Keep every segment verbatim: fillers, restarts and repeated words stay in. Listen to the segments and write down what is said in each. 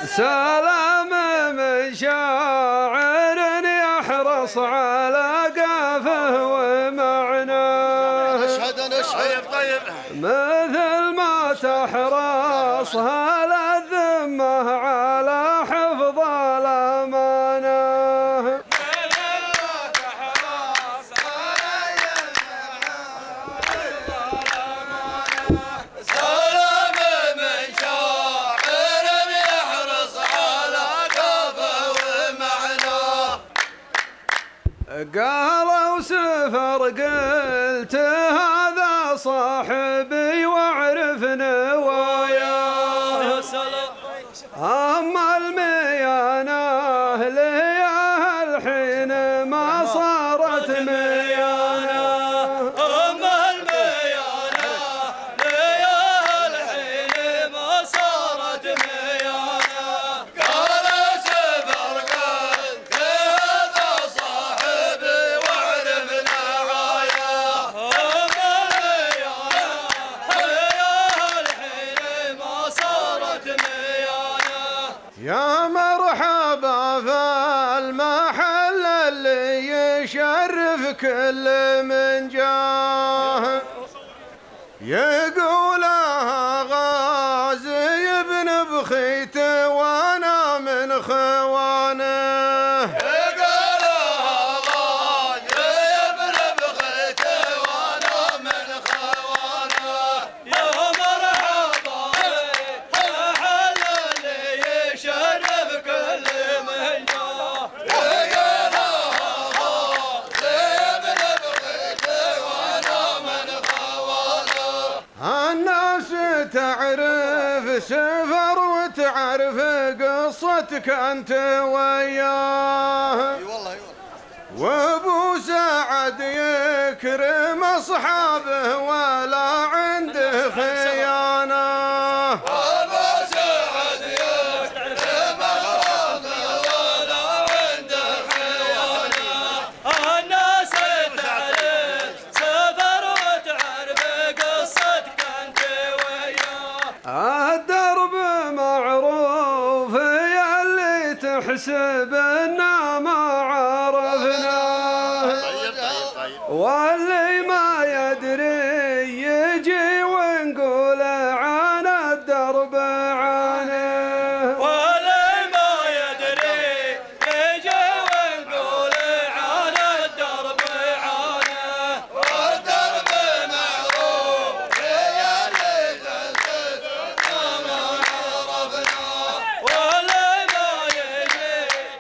سلام من شاعر يحرص على قافه ومعناه. اشهد اشهد طيب مثل ما تحرص هالذمه على حفظ الامانه. قالوا سفر قلت هذا صاحبي واعرف نواياه. أما الميانه لياه الحين ما صارت ميانه. أما الميانه لياه الحين ما صارت ميانه. قال سفر قلت هذا صاحبي واعرف نواياه. أما الميانه لياه الحين ما صارت ميانه. يا مرحبا في المحل اللي يشرف كل من جاه. يقولها غازي ابن بخيت وانا من خوانه. يقولها غازي ابن بخيت وانا من خوانه. يا مرحبا بالمحل اللي يشرف كل من جاه. يقولها غازي ابن بخيت وانا من خوانه. الناس تعرف سفر وتعرف قصتك انت وياه. اي والله اي والله. وابو سعد يكرم اصحابه ولا عنده خيانه. أبو سعد يكرم أصحابه ولا عنده خيانة. الناس تعرف سفر وتعرف قصتك أنت وياه. الدرب معروف يا اللي تحسب إنا ما عرفناه. طيب طيب طيب واللي ما يدري يجي ونقول عن الدرب عنه. واللي ما يدري يجي ونقول عن الدرب عنه. والدرب معروف يا اللي تحسب ما عرفناه. واللي ما يجي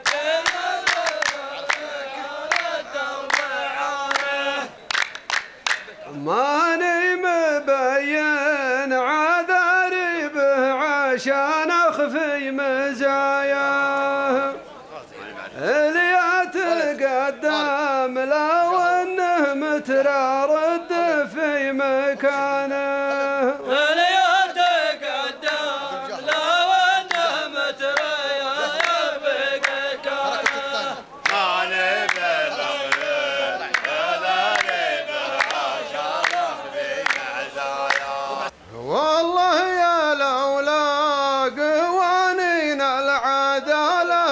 ماني مبين عذاري به عشان اخفي مزاياه. اللي اتقدم لو انه مترى رد في مكانه. اللي يتقدم لو انه متريا يبقى كانه. ماني بالمغرب هذاني بالعشان اخفي مزايا. والله يا لولا قوانين العداله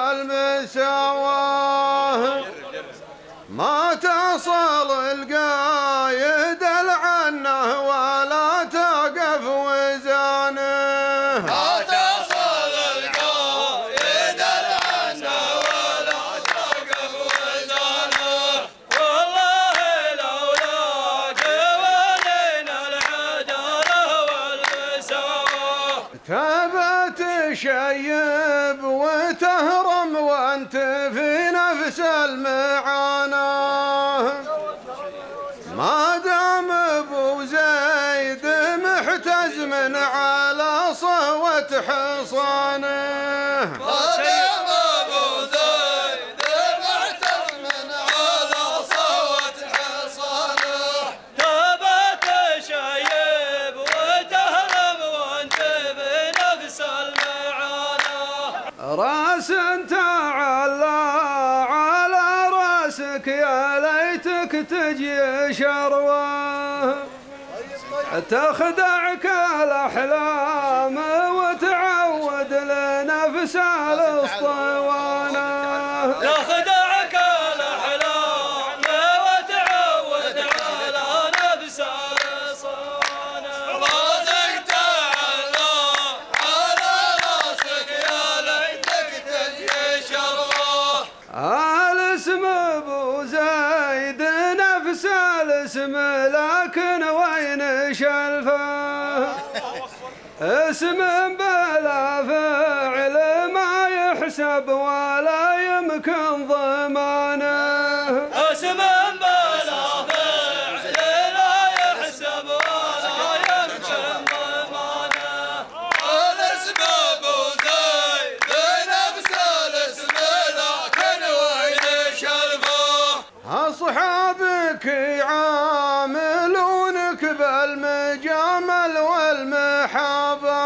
والمساواه ما تصل القايد العنه ولا تقف وزانه. ما تصل القايد العنه ولا توقف وزانه. والله لولا قوانين العداله والمساواه تبى تشيب وتهرم وانت في نفس المعاناه. ما دام ابو زيد محتز من على صهوة حصانه. ما دام ابو زيد محتز من على صوت حصانه. تبى تشيب وتهرم وانت بنفس المعانه. راس تعلى على راسك يا ليتك تجي شروه. تخدعك الأحلام وتعود لنا نفس الاسطوانة. لا خدعك الاحلام وتعود على نفس الاسطوانة. راسك تعلى على راسك يا ليتك تجي شروه. الاسم ابو زيد نفس الاسم لكن وين شلفه؟ اسم بلا فعل ما يحسب ولا يمكن ضمانه. اسم بلا فعل لا يحسب ولا يمكن ضمانه. الاسم ابو زيد نفس الاسم لكن وين شلفه. اصحابك يعاملونك بالمجامل والمحابه،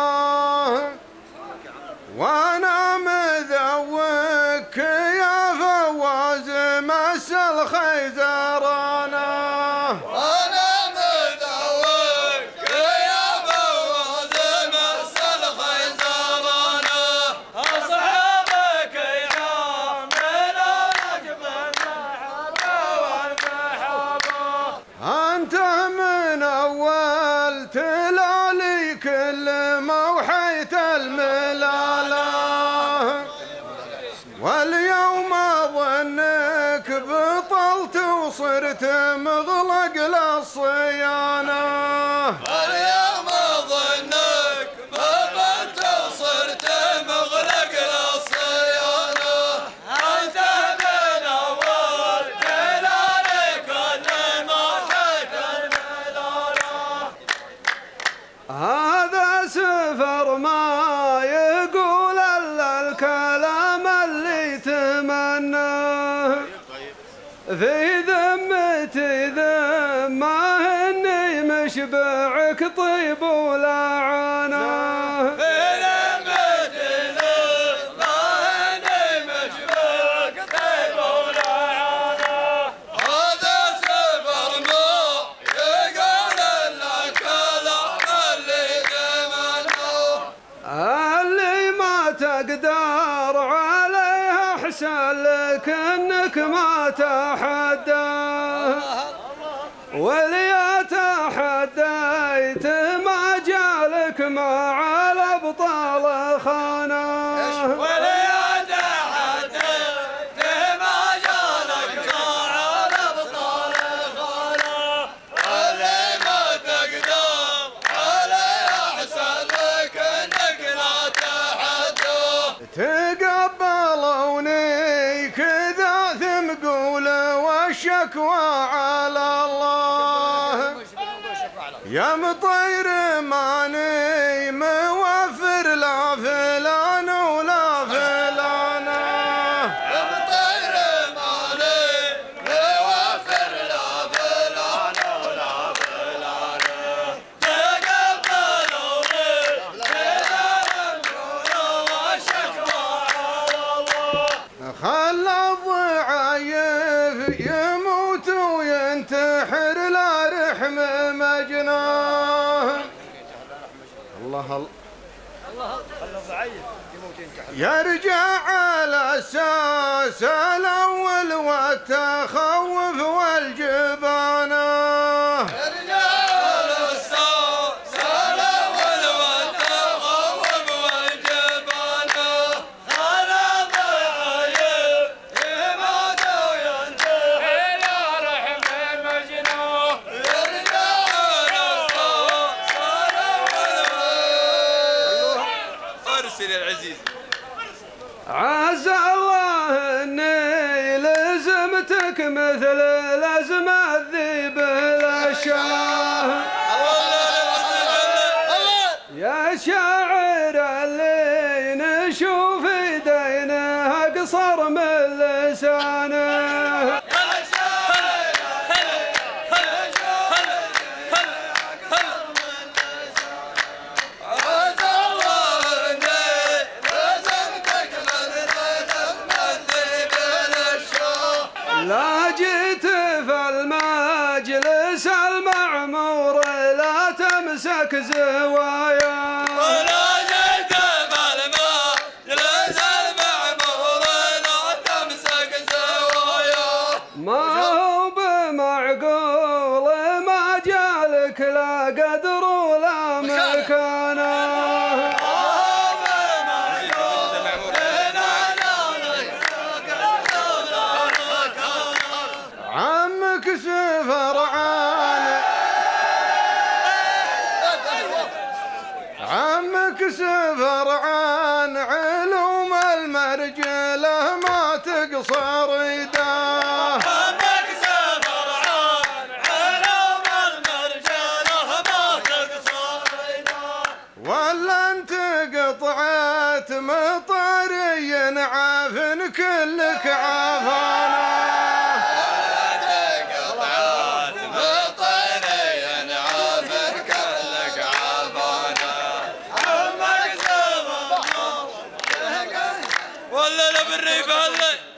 وانا مذوقك يا فواز مس الخيزرانه. وانا مذوقك يا فواز مس الخيزرانه. اصحابك يعاملونك بالمحبه والمحبه. انت من اول تلالي كل موحيت الملاله، واليوم اظنك بطلت وصرت مغلق للصيانه. اليوم اظنك بطلت وصرت مغلق للصيانه. انت من اول تلالي كل موحيت الملاله. هذا سفر ما يقول الا الكلام اللي تمناه، في ذمتي ذمه اني مشبعك طيب ولعنه. في ذمتي ذمه اني مشبعك طيب ولعنه. هذا سفر ما يقول الا الكلام اللي تمناه. اللي ما تقدر عليها احسن لك انك ما تحداه، واللي تحديت ما جالك مع الابطال خانه. ولا تحديت ما جالك مع الابطال خانه. اللي ما تقدر عليه احسن لك انك لا تحدوه. تقبلوني كذا ثم قولوا والشكوى على الله، يا مطير ماني موفر لا فلان ولا فلانه. يا مطير مالي موفر لا فلان ولا فلانه. تقبلوني كذا نقولوا والشكوى على الله. خلى الضعايف يموت وينتحر لا رحم مجناه. الله الله يرجع على الاساس الاول والتخوف والجبانه. الرجال الساس الاول والتخوف والجبانه. على ضعايف يموت وينتحر لا رحم مجنون. الرجال الساس الاول. ارسل العزيز. عز الله اني لزمتك مثل لزم الذيب للشاه، يا شاعر اللي نشوف يدينه اقصر من لسانه. لا جيت في المجلس المعمور لا تمسك زوايا، ولا جيت في المجلس المرجله ما تقصر يداه همك سفرعان علوم المرجله ما تقصر يداه ولا انت قطعت مطري عافن كلك عافانا ولا لا بالريف هلا